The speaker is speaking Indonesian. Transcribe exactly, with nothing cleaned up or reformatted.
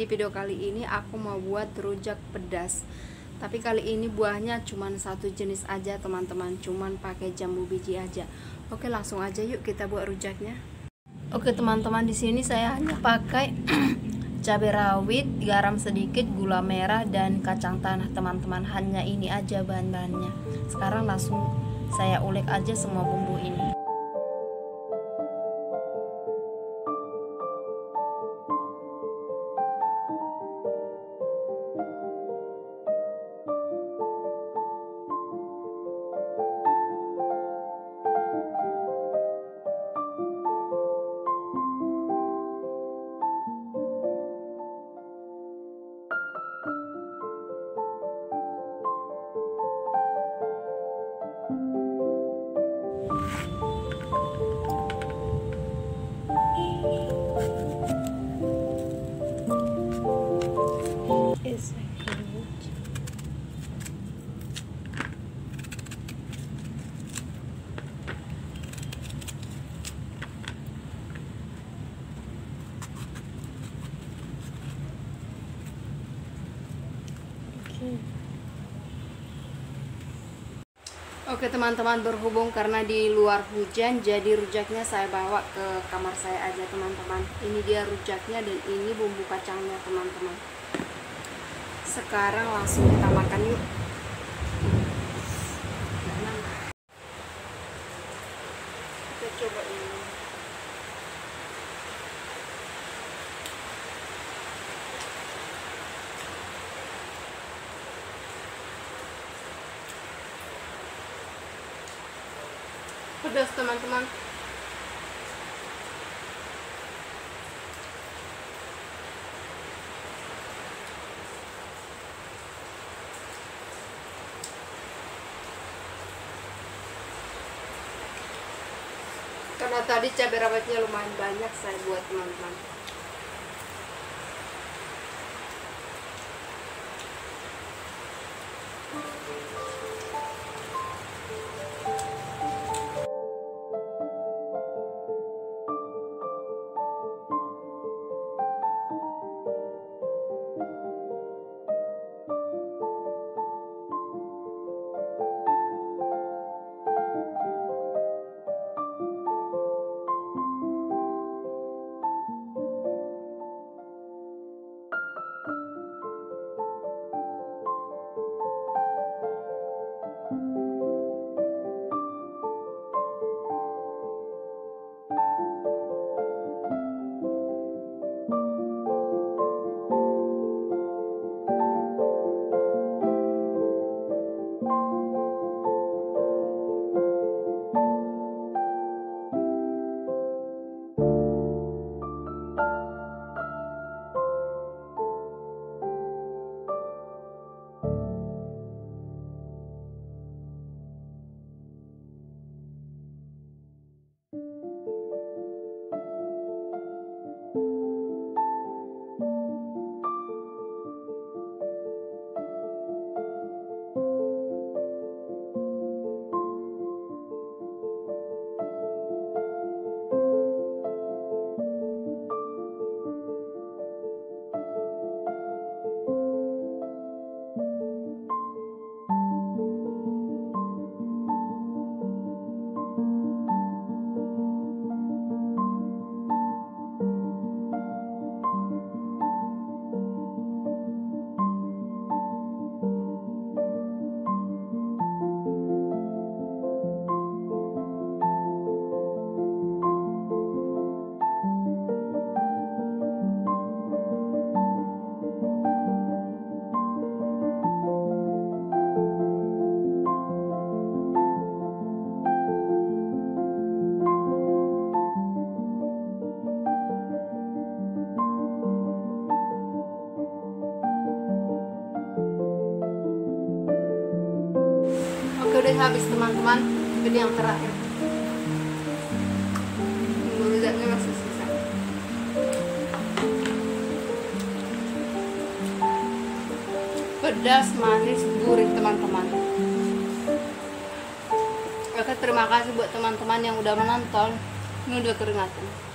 di video kali ini aku mau buat rujak pedas. Tapi kali ini buahnya cuman satu jenis aja teman-teman, cuman pakai jambu biji aja. Oke, langsung aja yuk kita buat rujaknya. Oke teman-teman, di sini saya hanya pakai cabai rawit, garam sedikit, gula merah dan kacang tanah teman-teman. Hanya ini aja bahan-bahannya. Sekarang langsung saya ulek aja semua bumbu ini. Oke teman-teman, berhubung karena di luar hujan, jadi rujaknya saya bawa ke kamar saya aja teman-teman. Ini dia rujaknya dan ini bumbu kacangnya teman-teman. Sekarang langsung kita makan yuk. Kita coba ini. Pedas teman-teman. Karena tadi cabai rawitnya lumayan banyak saya buat teman-teman. Udah habis teman-teman, ini yang terakhir. Rujaknya masih sisa. Pedas, manis, gurih teman-teman. Oke, terima kasih buat teman-teman yang udah menonton. Ini udah keringatan.